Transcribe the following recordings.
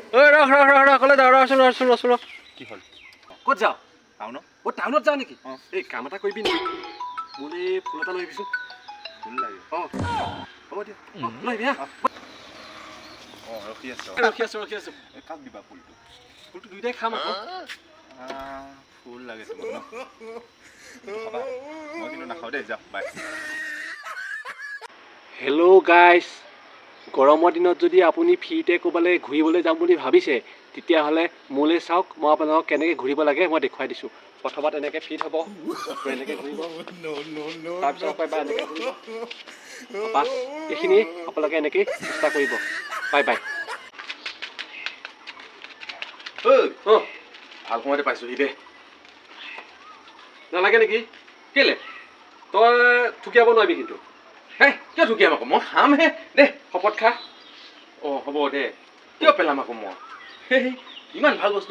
ঐ ৰখ ৰখ ৰখ ৰখ কলে যাওঁ ৰচোন কি হ'ল ক'ত যাওঁ টাউনত টাউনত যাওঁ নেকি এই কাম এটা কৰিবি নেকি মোলে ফুল এটা লৈ আহিবিচোন ফুল লাগে হ'ব দিয়া লৈ আহিবি হা ৰখি আছো কাক দিবা ফুলটো দুইটাই খাম আকৌ ফুল লাগে তোমাক ন মই কিন্তু নাখাওঁ দেই যাওঁ বাই হেল্ল' গাইজ গৰমৰ দিনত যদি আপুনি ফ্ৰীতে ক'ৰবালৈ ঘূৰিবলৈ যাম বুলি ভাবিছে তেতিয়াহ'লে মোলৈ চাওক মই আপোনালোকক কেনেকৈ ঘূৰিব লাগে মই দেখুৱাই দিছোঁ প্ৰথমত এনেকৈ ফিট হ'ব এনেকৈ ঘূৰিব তাৰপিছত আকৌ এবাৰ এনেকৈ ঘূৰিব বাছ এইখিনিয়ে আপোনালোকে এনেকৈ চেষ্টা কৰিব বাই বাই ভাল সময়তে পাইছোহি দে নালাগে নেকি কেলে তই থুকিয়াব নোৱাৰিবি কিন্তু হে কিয় ঢুকিয়াম আকৌ মই খামহে দে শপত খা হ'ব দে কিয় পেলাম আকৌ মই ইমান ভাল বস্তু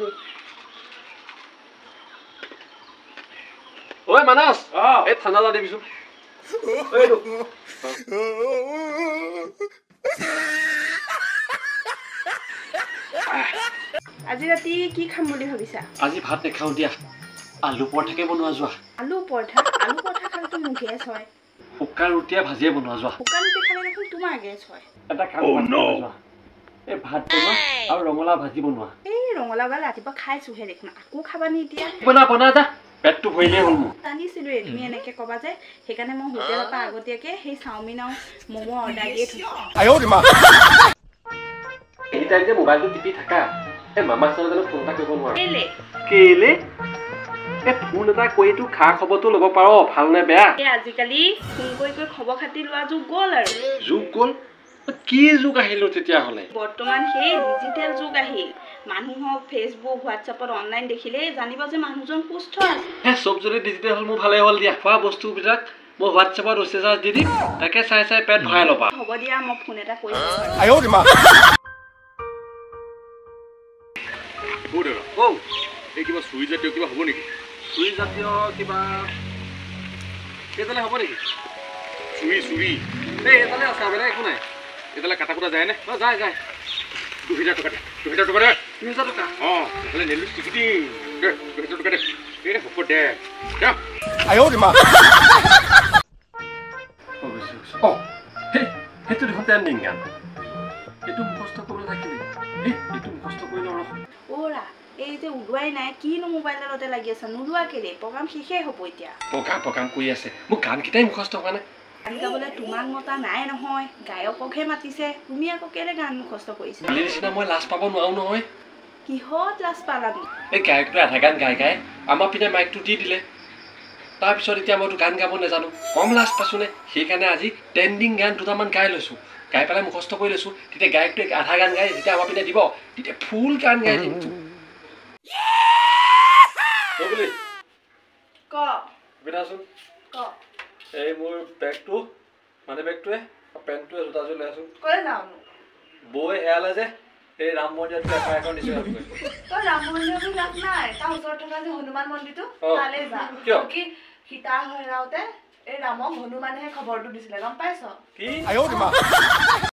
ঐ মানস এই ঠাণ্ডা এটা দিবিচোন আজি ৰাতি কি খাম বুলি ভাবিছা আজি ভাত নেখাওঁ দিয়া আলু পৰঠাকে বনোৱা যোৱা আলু পৰঠা খালেতো মোৰ গেছ হয় শুকান ৰুটিয়ে ভাজিয়ে বনোৱা যোৱা শুকান ৰুটি খালে দেখোন তোমাৰ গেছ হয় এটা কাম যোৱা এই ভাত বনোৱা আৰু ৰঙালাও ভাজি বনোৱা এই ৰঙালাও গাল ৰাতিপুৱা খাইছোহে দেখোন আকৌ খাবানি এতিয়া বনা যা পেটটো ভৰিলেই হ'ল মোৰ জানিছিলোৱে তুমি এনেকে ক'বা যে সেইকাৰণে মই হোটেলৰ পৰা আগতীয়াকে সেই চাওমিন আৰু ম'ম' অৰ্ডাৰ দিয়ে থৈছোঁ এই টাইম যে মোবাইলটো টিপি থাকা এই মামা ছোৱালীজনক ফোন এটা কৰিব নোৱাৰো কেলে এই ফোন এটা কৰিতো খা খবৰটো ল'ব পাৰ ভাল নে বেয়া আজিকালি ফোন কৰি খবৰ খাতি লোৱা যুগ গ'ল আৰু যুগ গ'ল কি যুগ আহিলো তেতিয়াহ'লে বৰ্তমান সেই ডিজিটেল যুগ আহিল মানুহক ফেচবুক হোৱাটছএপত অনলাইন দেখিলেই জানিব যে মানুহজন সুস্থ আছে চব যদি ডিজিটেল হ'ল মোৰ ভালেই হ'ল দিয়া খোৱা বস্তুবিলাক মই হোৱাটছএপত মেছেজ দি দিম তাকে চাই পেট ভৰাই ল'বা হ'ব দিয়া মই ফোন এটা কৰি এই কিবা চুৰি জাতীয় কিবা হ'ব নেকি চুৰি জাতীয় কিবা এইফালে হ'ব নেকি চুৰি এই এইফালে আছে বেলেগ একো নাই এইফালে কাটা কুটা যায়নে যায় 2000 টকা দে 2000 টকা দে 3000 টকা এইফালে নেলো টিকিটি দে 2000 টকা দে এই হ'ব দে সেইটো দেখোন ট্ৰেণ্ডিং গান এইটো মুখস্থ কৰিবলৈ থাকিলে এইটো মুখস্থ কৰি লওঁ অ'ৰা এই যে ওলোৱাই নাই কিনো মোবাইলতে লাগি আছে নোলোৱা কেলে প্ৰগ্ৰাম শেষেই হ'ব এতিয়া প্ৰগ্ৰাম কৰি আছে মোক গানকেইটাই মুখস্থ হোৱা নাই গান গাবলৈ তোমাক মতা নাই নহয় গায়ককহে মাতিছে তুমি আকৌ কেলে গান মুখস্থ কৰিছা কালি নিচিনা মই লাজ পাব নোৱাৰো নহয় কিহত লাজ পালানো এই গায়কটোৱে আধা গান গাই আমাৰ পিনে মাইকটো দি দিলে তাৰপিছত এতিয়া মইতো গান গাব নাজানো কম লাজ পাইছোঁ নে সেইকাৰণে আজি ট্ৰেণ্ডিং গান দুটামান গাই লৈছোঁ গাই পেলাই মুখস্থ কৰি লৈছোঁ তেতিয়া গায়কটোৱে আধা গান গাই যেতিয়া আমাৰ পিনে দিব তেতিয়া ফুল গান গাই দিম এই মোৰ বেগটো মানে বেগটোৱে পেণ্টটোৱে জোতাযোৰ লৈ আছো বৈ হেৰালে যে এই ৰাম মন্দিৰত এখন দিছো ৰাম মন্দিৰটো লাভ নাই তাৰ ওচৰত থকা যে হনুমান মন্দিৰটো তালে যা কি সীতা হেৰাওতে এই ৰামক হনুমানেহে খবৰটো দিছিলে গম পাইছ কি